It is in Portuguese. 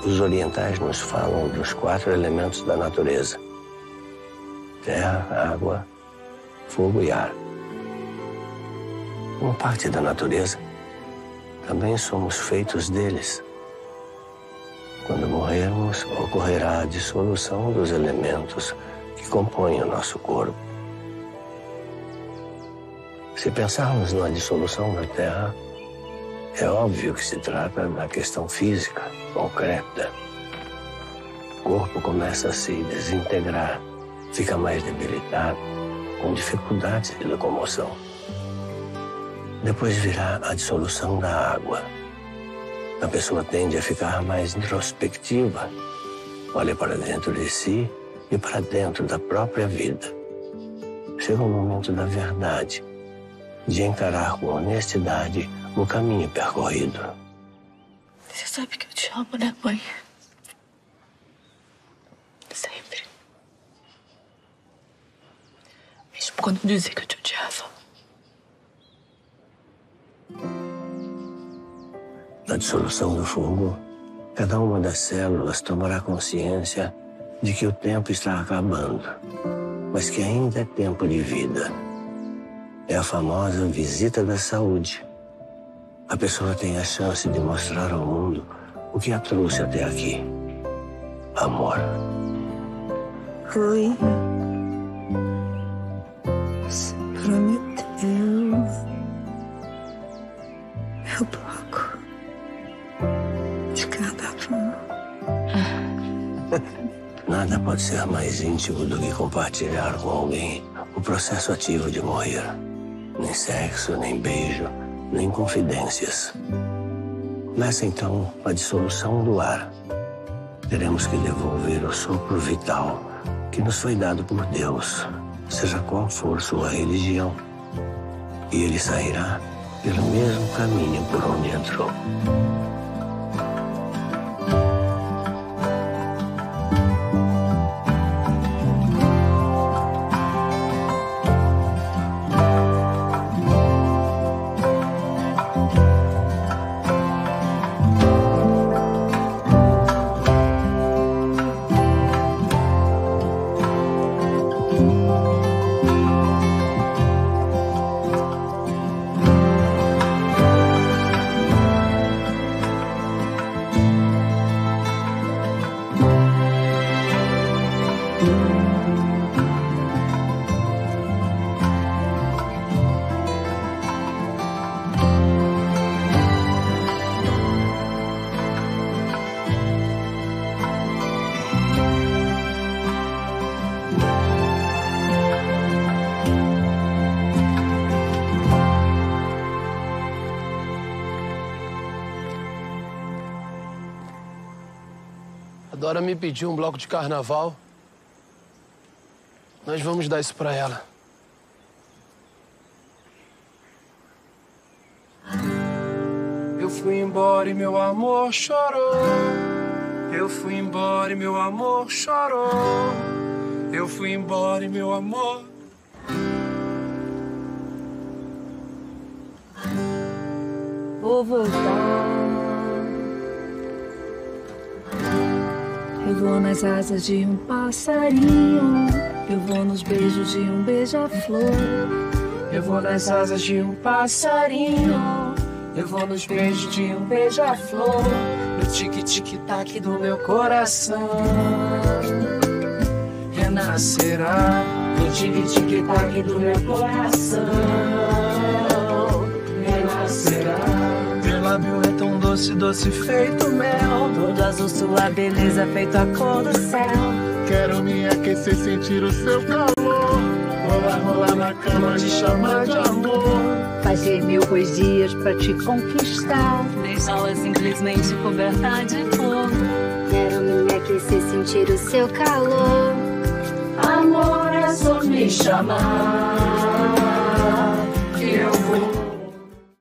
os orientais nos falam dos 4 elementos da natureza: terra, água, fogo e ar. Como parte da natureza, também somos feitos deles. Quando morrermos, ocorrerá a dissolução dos elementos que compõem o nosso corpo. Se pensarmos na dissolução da Terra, é óbvio que se trata da questão física, concreta. O corpo começa a se desintegrar, fica mais debilitado, com dificuldades de locomoção. Depois virá a dissolução da água. A pessoa tende a ficar mais introspectiva, olha para dentro de si e para dentro da própria vida. Chega o momento da verdade, de encarar com honestidade o caminho percorrido. Você sabe que eu te amo, né, mãe? Sempre. Mesmo quando eu dizia que eu te odiava. Na dissolução do fogo, cada uma das células tomará consciência de que o tempo está acabando, mas que ainda é tempo de vida. É a famosa visita da saúde. A pessoa tem a chance de mostrar ao mundo o que a trouxe até aqui. Amor. Oi. Você prometeu. Meu bloco de carnaval. Nada pode ser mais íntimo do que compartilhar com alguém o processo ativo de morrer. Nem sexo, nem beijo, nem confidências. Começa então a dissolução do ar. Teremos que devolver o sopro vital que nos foi dado por Deus, seja qual for sua religião. E ele sairá pelo mesmo caminho por onde entrou. A Dora me pediu um bloco de carnaval. Nós vamos dar isso pra ela. Eu fui embora e meu amor chorou. Eu fui embora e meu amor chorou. Eu fui embora e meu amor... Vou voltar. Eu vou nas asas de um passarinho. Eu vou nos beijos de um beija-flor. Eu vou nas asas de um passarinho. Eu vou nos beijos de um beija-flor. No tic-tic-tac do meu coração renascerá. No tic-tic-tac do meu coração renascerá. Teu lábio é tão doce, doce feito mel. Todo azul sua beleza feito a cor do céu. Quero me aquecer, sentir o seu calor. Rolar, rolar na cama, te chamar de amor. Fazer 1000 poesias pra te conquistar. Deixá-la simplesmente coberta de fogo. Quero me aquecer, sentir o seu calor. Amor, é só me chamar Que eu vou